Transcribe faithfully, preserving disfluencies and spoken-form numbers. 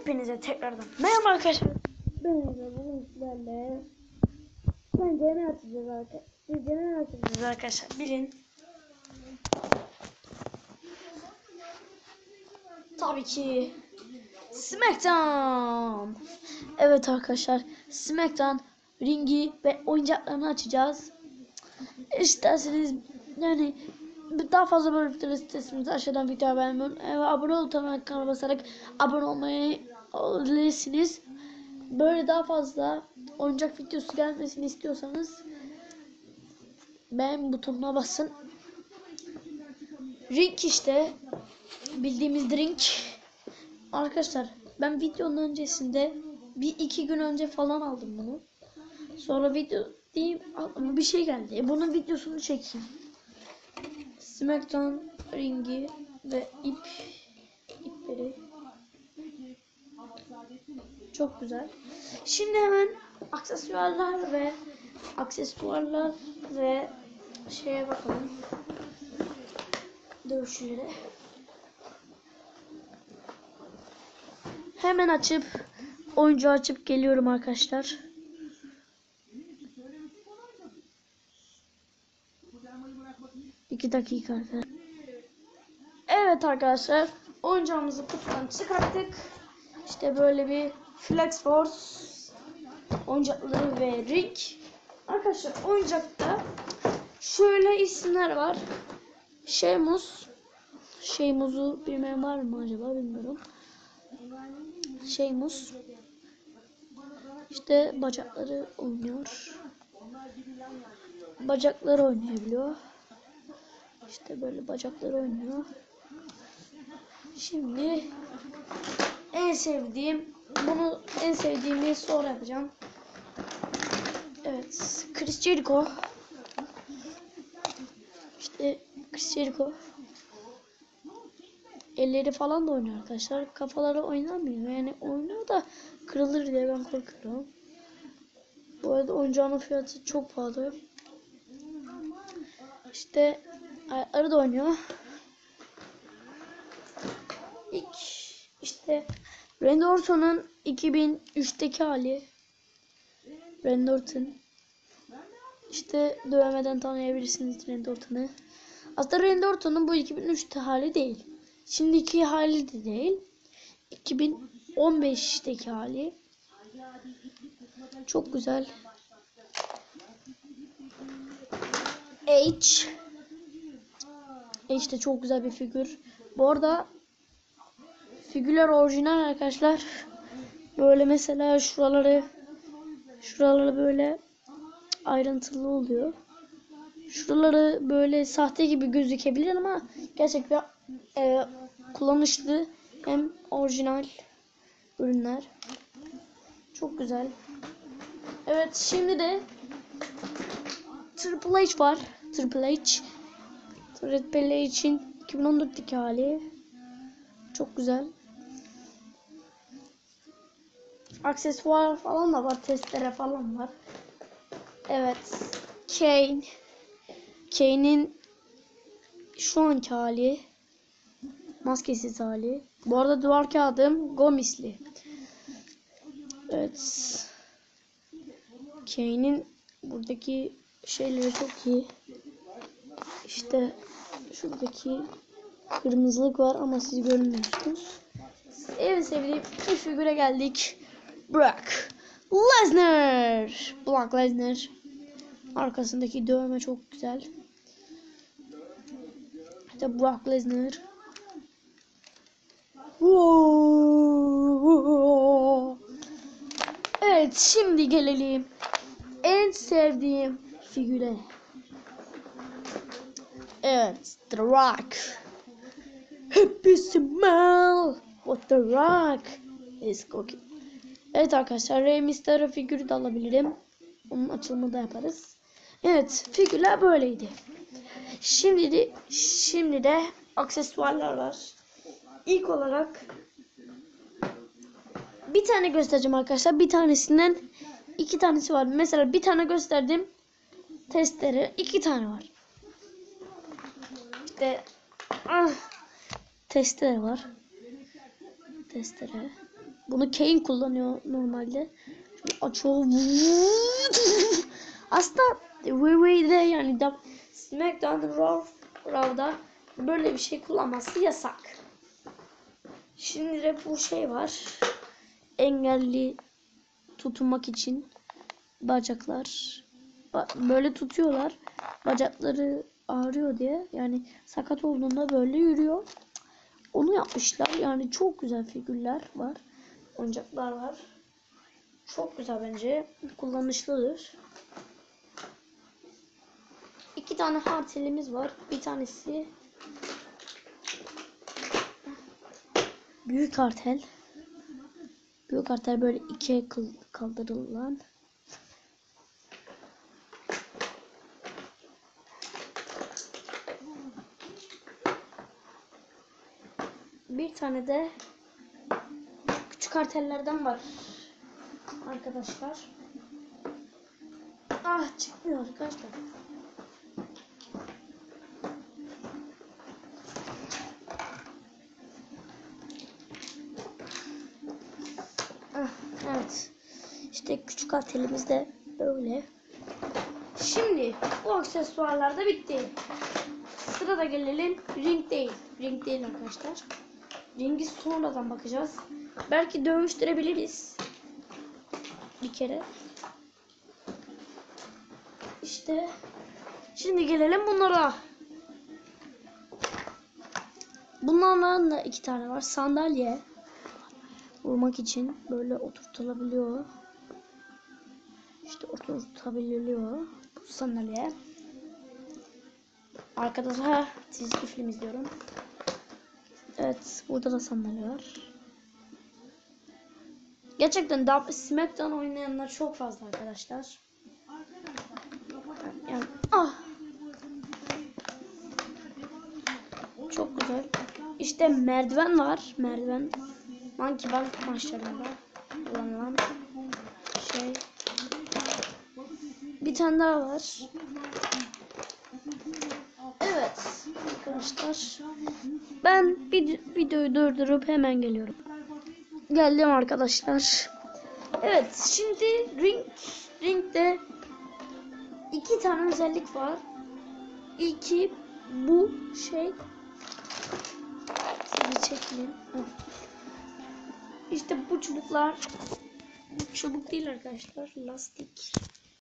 Hepinize tekrardan merhaba arkadaşlar. Ben de bugün sizlerle bence ne açacağız arkadaşlar? Sizce ne açacağız arkadaşlar? Bilin. Tabii ki Smackdown. Evet arkadaşlar, Smackdown ringi ve oyuncaklarını açacağız. İsterseniz yani daha fazla böyle videoları isterseniz aşağıdan videoyu beğenmeyi ve abone ol butonuna kanala basarak abone olmayı olabilirsiniz. Böyle daha fazla oyuncak videosu gelmesini istiyorsanız beğen butonuna basın. Ring işte bildiğimiz ring. Arkadaşlar ben videonun öncesinde bir iki gün önce falan aldım bunu. Sonra video diyeyim aklıma bir şey geldi. Bunun videosunu çekeyim. Smackdown ringi ve ip ipleri çok güzel. Şimdi hemen aksesuarlar ve aksesuarlar ve şeye bakalım. Dövüşçülere. Hemen açıp oyuncu açıp geliyorum arkadaşlar. İki dakika arkadaşlar. Evet arkadaşlar, oyuncağımızı kutudan çıkarttık. İşte böyle bir Flex Force oyuncakları ve ring. Arkadaşlar oyuncakta şöyle isimler var. Sheamus. Sheamus'u bilmeyen var mı acaba bilmiyorum. Sheamus. İşte bacakları oynuyor. Bacakları oynayabiliyor. İşte böyle bacakları oynuyor. Şimdi en sevdiğim, bunu en sevdiğimi sonra yapacağım. Evet, Chris Jericho. İşte Chris Jericho. Elleri falan da oynuyor arkadaşlar. Kafaları oynamıyor. Yani oynuyor da kırılır diye ben korkuyorum. Bu arada oyuncağının fiyatı çok pahalı. İşte ayakları da oynuyor. İlk işte Randy Orton'un iki bin üçteki hali. Randy Orton. İşte dövmeden tanıyabilirsiniz Randy Orton'u. Aslında Randy Orton'un bu iki bin üçte hali değil. Şimdiki hali de değil. iki bin on beşteki hali. Çok güzel. H. H de çok güzel bir figür. Bu arada figürler orijinal arkadaşlar. Böyle mesela şuraları şuraları böyle ayrıntılı oluyor. Şuraları böyle sahte gibi gözükebilir ama gerçekten e, kullanışlı hem orijinal ürünler. Çok güzel. Evet, şimdi de Triple H var. Triple H. Triple H'in iki bin on dörtteki hali. Çok güzel. Aksesuar falan da var. Testere falan var. Evet. Kane. Kane'in şu anki hali. Maskesiz hali. Bu arada duvar kağıdım Gomisli. Evet. Kane'in buradaki şeyleri çok iyi. İşte şuradaki kırmızılık var ama siz görmüyorsunuz. En sevdiğim bir figüre geldik. Brock Lesnar. Brock Lesnar. Arkasındaki dövme çok güzel. İşte Brock Lesnar. Evet, şimdi gelelim en sevdiğim figüre. Evet, The Rock. Happy smile what The Rock is cooking. Evet arkadaşlar, Rey Mysterio figürü de alabilirim. Onun açılımını da yaparız. Evet, figürler böyleydi. Şimdi de, şimdi de aksesuarlar var. İlk olarak bir tane göstereceğim arkadaşlar. Bir tanesinden iki tanesi var. Mesela bir tane gösterdim. Testere iki tane var. İşte ah, testere var. Testere. Bunu Kane kullanıyor normalde. Şöyle açıyor. Aslında W W E'de yani da SmackDown Raw, Raw'da böyle bir şey kullanması yasak. Şimdi de bu şey var. Engelli tutunmak için bacaklar böyle tutuyorlar. Bacakları ağrıyor diye. Yani sakat olduğunda böyle yürüyor. Onu yapmışlar. Yani çok güzel figürler var. Oyuncaklar var. Çok güzel bence. Kullanışlıdır. İki tane hartelimiz var. Bir tanesi büyük hartel. Büyük hartel böyle ikiye kaldırılan. Bir tane de küçük hartellerden var. Arkadaşlar. Ah çıkmıyor arkadaşlar. Ah, evet. İşte küçük hartelimiz de böyle. Şimdi bu aksesuarlar da bitti. Sırada gelelim ring değil. Ring değil arkadaşlar. Ringi sonradan bakacağız. Belki dövüştürebiliriz. Bir kere. İşte şimdi gelelim bunlara. Bunlardan da iki tane var. Sandalye. Vurmak için böyle oturtulabiliyor. İşte oturtabiliyor. Bu sandalye. Arkada da çizgi film izliyorum. Evet. Burada da sandalye var. Gerçekten SmackDown oynayanlar çok fazla arkadaşlar. Yani, ah. Çok güzel. İşte merdiven var. Merdiven. Monkey Bank maçlarında kullanılan şey. Bir tane daha var. Evet arkadaşlar. Ben videoyu durdurup hemen geliyorum. Geldim arkadaşlar. Evet şimdi ring ringde iki tane özellik var. İlki bu şey. Sizi çekeyim. İşte bu çubuklar çubuk değil arkadaşlar. Lastik.